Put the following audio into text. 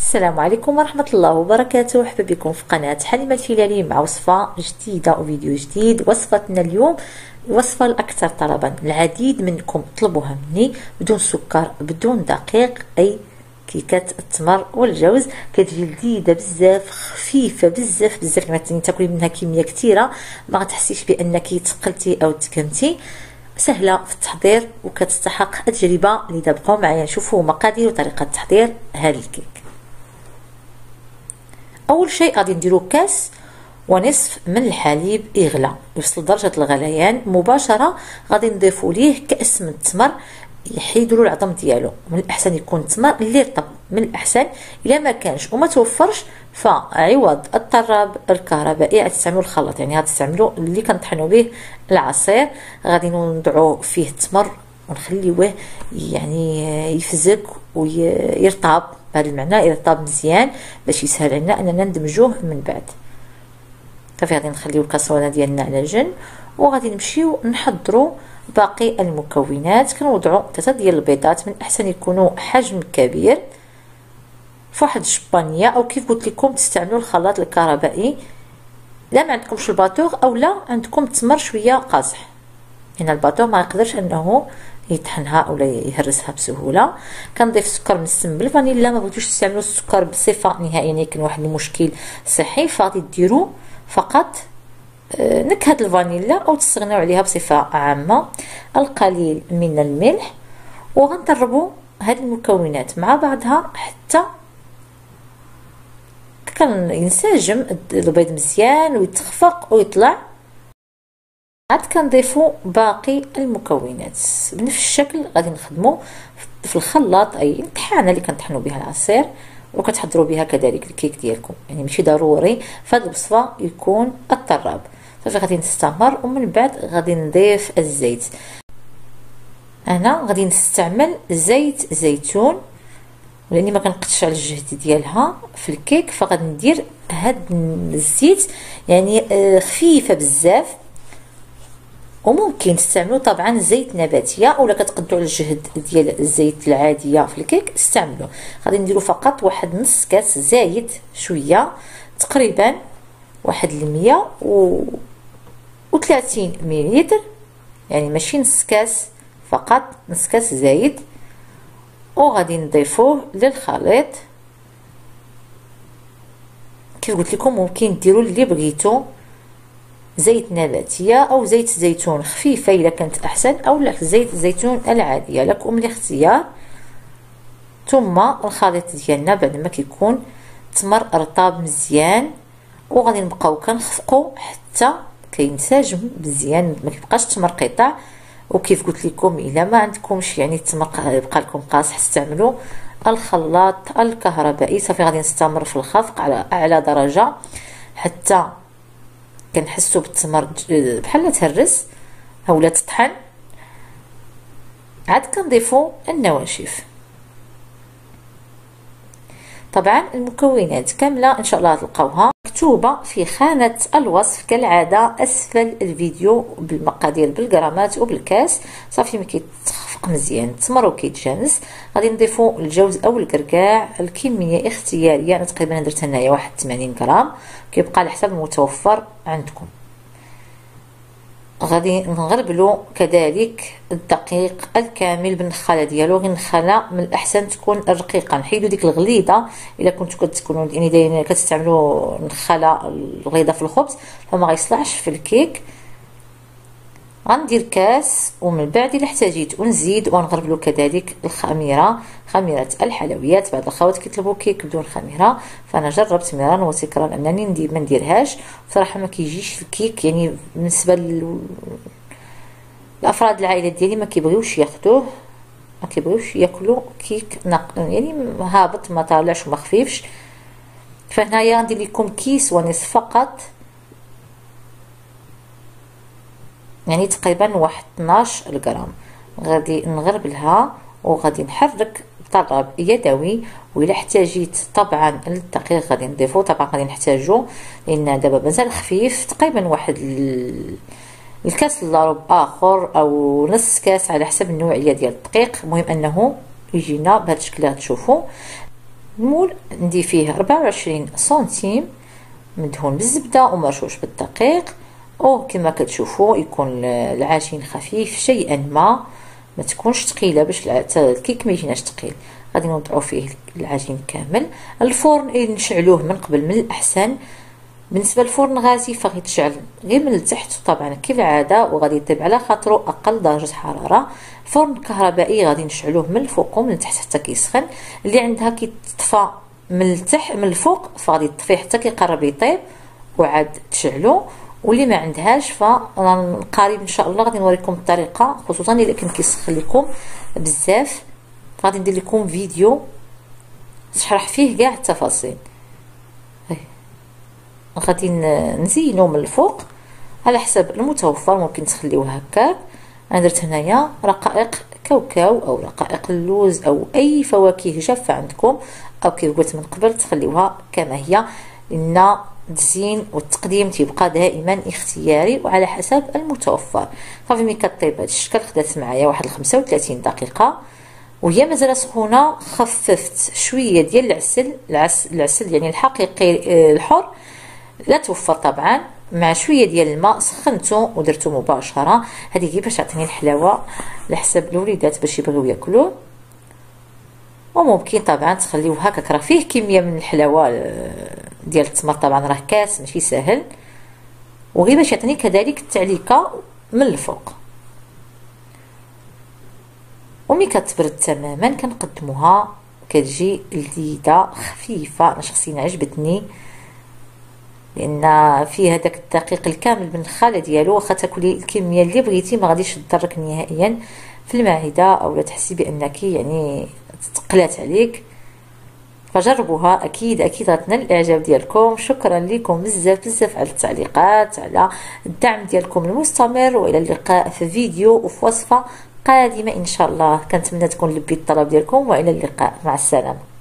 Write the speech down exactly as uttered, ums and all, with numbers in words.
السلام عليكم ورحمة الله وبركاته. مرحبا بكم في قناة حليمة الهلالي مع وصفة جديدة وفيديو جديد. وصفتنا اليوم وصفة الأكثر طلبا، العديد منكم طلبوها مني بدون سكر بدون دقيق، أي كيكة التمر والجوز. كتجي لذيذة بزاف، خفيفة بزاف بزاف، كما تاكلي منها كمية كثيرة ما غتحسيش بأنك تقلتي أو تكمتي. سهله في التحضير وكتستحق التجربه. لذا بقاو معايا نشوفوا مقادير وطريقه تحضير هذا الكيك. اول شيء غادي نديرو كاس ونصف من الحليب يغلى يوصل درجه الغليان مباشره. غادي نضيفوا ليه كاس من التمر يحيدوا العظم ديالو. من الاحسن يكون التمر اللي رطب، من الاحسن الا ما كانش وما توفرش فعوض الطراب الكهربائي غتستعملوا الخلاط، يعني غتستعملوا اللي كنطحنوا به العصير. غادي نوضعوا فيه التمر ونخليوه يعني يفزك ويرطب، بهذا المعنى يرطب مزيان باش يسهل علينا اننا ندمجوه من بعد. صافي غادي نخليو الكاسرونه ديالنا على جنب وغادي نمشيو نحضروا باقي المكونات. كنوضعوا ثلاثه ديال البيضات، من الاحسن يكونوا حجم كبير، فواحد الشبانيه او كيف قلت لكم تستعملوا الخلاط الكهربائي. لا ما عندكمش الباطوغ او لا عندكم التمر شويه قاصح، هنا الباطوغ ما يقدرش انه يطحنها او يهرسها بسهوله. كنضيف سكر مسم بالفانيلا، ما بغيتوش تستعملوا السكر بصفه نهائيا، يعني كاين واحد المشكل صحي، فغادي ديروا فقط نكهه الفانيلا او تستغنوا عليها بصفه عامه. القليل من الملح، وغنضربوا هذه المكونات مع بعضها حتى كان ينسجم البيض مزيان ويتخفق ويطلع. عاد كنضيفوا باقي المكونات بنفس الشكل. غادي نخدموا في الخلاط اي الطحانه اللي كنطحنوا بها العصير وكتحضروا بها كذلك الكيك ديالكم، يعني ماشي ضروري في هذه الوصفه يكون الطراب. صافي غادي نستمر ومن بعد غادي نضيف الزيت. انا غادي نستعمل زيت زيتون لاني ما كنقدش على الجهد ديالها في الكيك، فغادي ندير هاد الزيت يعني خفيفه بزاف. وممكن تستعملوا طبعا زيت نباتيه اولا كتقدروا على الجهد ديال الزيت العاديه في الكيك استعملوا. غادي نديروا فقط واحد نص كاس زايد شويه، تقريبا واحد المية وثلاثين مليلتر، يعني ماشي نص كاس، فقط نص كاس زايد. وغادي نضيفوه للخليط. كيف قلت لكم ممكن ديروا اللي بغيتو، زيت نباتيه او زيت زيتون خفيفه الا كانت احسن، او لا زيت الزيتون العاديه، لكم الاختيار. ثم الخليط ديالنا بعد ما كيكون تمر رطاب مزيان، وغادي نبقاو كنخفقوا حتى كينسجم مزيان، ما كيبقاش التمر قطع. وكيف قلت لكم الا ما عندكمش يعني التمر يبقى لكم قاصح استعملوا الخلاط الكهربائي. صافي غادي نستمر في الخفق على اعلى درجه حتى كنحسوا بالتمر بحال تهرس اولا تطحن. عاد كنضيفوا النواشف. طبعا المكونات كامله ان شاء الله تلقاوها مكتوبه في خانه الوصف كالعاده اسفل الفيديو بالمقادير بالغرامات وبالكاس. صافي ما كيتخفق مزيان التمر وكيتجانس. غادي نضيفوا الجوز او الكركاع، الكميه اختياريه. انا تقريبا درت هنايا واحد ثمانين غرام، كيبقى على حسب المتوفر عندكم. غادي نغربلو كذلك الدقيق الكامل بالنخاله ديالو. غير النخاله من الاحسن تكون رقيقه، نحيدوا ديك الغليظه الا كنتو كتكونوا يعني دايرين كتستعملوا نخاله الغليظه في الخبز فما غيصلحش في الكيك. غندير كاس ومن بعد الا احتاجيت ونزيد ونغربلو كذلك الخميره، خميره الحلويات. بعض الاخوات كيطلبوا كيك بدون خميره، فانا جربت مرارا وتكرارا انني ندير ما نديرهاش. بصراحه ما كيجيش الكيك يعني بالنسبه للافراد العائله ديالي ما كيبغيوش ياخذوه، ما كيبغيوش ياكلوا كيك يعني هابط ما طالعش وما خفيفش. فهنايا غندير لكم كيس ونصف فقط، يعني تقريبا واحد اثناش غرام. غادي نغربلها وغادي نحرك بطراب يدوي. وإلا احتاجيت طبعا الدقيق غادي نضيفو، طبعا غادي نحتاجو لان دابا مازال خفيف، تقريبا واحد الكاس الا ربع اخر او نص كاس على حسب النوعيه ديال الدقيق. المهم انه يجينا بهذا الشكل اللي غتشوفوا. المول ندير فيه ربعة وعشرين سنتيم مدهون بالزبده ومرشوش بالدقيق، او كما كتشوفوا يكون العجين خفيف شيئا ما ما تكونش ثقيله باش الكيك ما يجيناش ثقيل. غادي نوضعوا فيه العجين كامل. الفرن نشعلوه من قبل من الاحسن. بالنسبه للفرن غازي فغيتشعل غير من التحت طبعا كالعاده، وغادي يطيب على خاطرو اقل درجه حراره. الفرن الكهربائي غادي نشعلوه من الفوق ومن التحت حتى كيسخن. اللي عندها كيطفى من التحت من الفوق فغادي تطفيه حتى كيقرب يطيب وعاد تشعلو، واللي ما عندهاش فقريب ان شاء الله غادي نوريكم الطريقه، خصوصا الا كان كيسخن لكم بزاف غادي ندير لكم فيديو نشرح فيه كاع التفاصيل. غادي نزينو من الفوق على حسب المتوفر، ممكن تخليوه هكاك. انا درت هنايا رقائق كاوكاو او رقائق اللوز او اي فواكه جافه عندكم، او كيف قلت من قبل تخليوها كما هي، لان التزيين والتقديم تيبقى دائما اختياري وعلى حسب المتوفر. صافي ملي كطيب هذا الشكل خدات معايا واحد خمسة وثلاثين دقيقه وهي مازال سخونه. خففت شويه ديال العسل العسل, العسل يعني الحقيقي الحر لا توفر طبعا، مع شويه ديال الماء سخنته ودرته مباشره. هذه باش تعطيني الحلاوه على حسب الوليدات باش يبغيو ياكلوه. وممكن طبعا تخليوه هكاك، راه فيه كميه من الحلاوه ديال التمر طبعا، راه كاس ماشي سهل، وغير باش يعطيني كذلك التعليكه من الفوق. وملي كتبرد تماما كنقدموها كتجي لذيذه خفيفه. انا شخصيا عجبتني لان فيه هذاك الدقيق الكامل من الخاله ديالو، واخا تاكلي الكميه اللي بغيتي ما غاديش تضرك نهائيا في المعده او لا تحسي بانك يعني تقلات عليك. فجربوها، اكيد اكيد غتنال الاعجاب ديالكم. شكرا لكم بزاف بزاف على التعليقات، على الدعم ديالكم المستمر، والى اللقاء في فيديو وفي وصفه قادمه ان شاء الله. كنتمنى تكون لبيت الطلب ديالكم، والى اللقاء، مع السلامه.